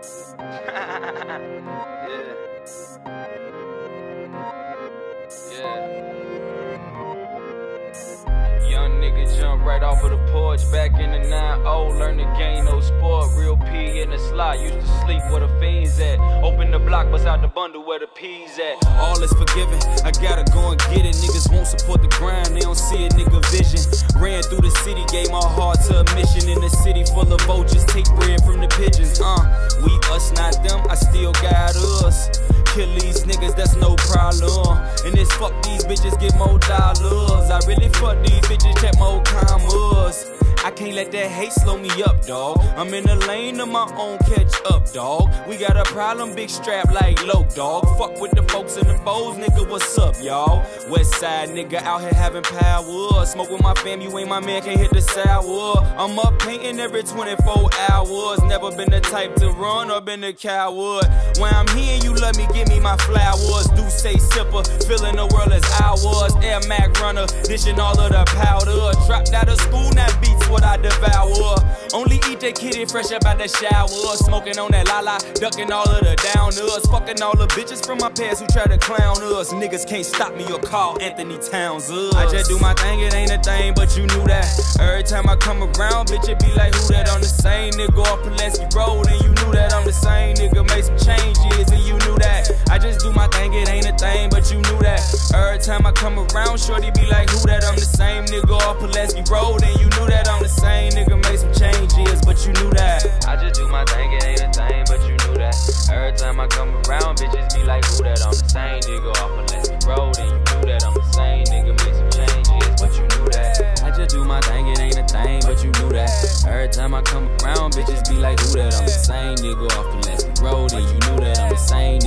Young nigga jump right off of the porch, back in the 9-0, learn the game, no sport, real P in the slot, used to sleep where the fiends at, open the block, bust out the bundle where the P's at. All is forgiven, I gotta go and get it, niggas won't support the grind, they don't see a nigga vision. Ran through the city, gave my heart to a mission, in the city full of vultures, take bread from the pigeons, we us not them, I still got us. Kill these niggas, that's no problem. And this fuck these bitches, get more dollars. I really fuck these bitches, check more commas. I can't let that hate slow me up, dawg. I'm in the lane of my own, catch up, dawg. We got a problem, big strap like low, dawg. Fuck with the folks in the bows, nigga, what's up, y'all? West side nigga out here having power. Smoke with my fam, you ain't my man, can't hit the sour. I'm up painting every 24 hours. Never been the type to run or been a coward. When I'm here, you let me give me my flowers. Do say sipper, feeling the world as ours. Air Mac runner, dishing all of the powder. Dropped out of school, now beats what I devour. Only eat that kitty fresh up out the shower. Smoking on that la-la, ducking all of the downers. Fucking all the bitches from my past who try to clown us. Niggas can't stop me or call Anthony Towns us. I just do my thing, it ain't a thing, but you knew that. Every time I come around, bitch, it be like, who that? I'm the same nigga off Pulaski Road, and you knew that. I'm the same nigga, made some changes, and you knew that. I just do my thing, it ain't a thing, but you knew that. Every time I come around, shorty be like, who that? I'm the same nigga off Pulaski Road, and you knew that. I'm the same nigga, made some changes, but you knew that. I just do my thing, it ain't a thing, but you knew that. Every time I come around, bitches be like, who that? I'm the same nigga off Pulaski Road, and you knew that. I'm the same nigga, made some changes, but you knew that. I just do my thing, it ain't a thing, but you knew that. Every time I come around, bitches be like, who that? I'm the same nigga off Pulaski Road, and you knew that. I'm the same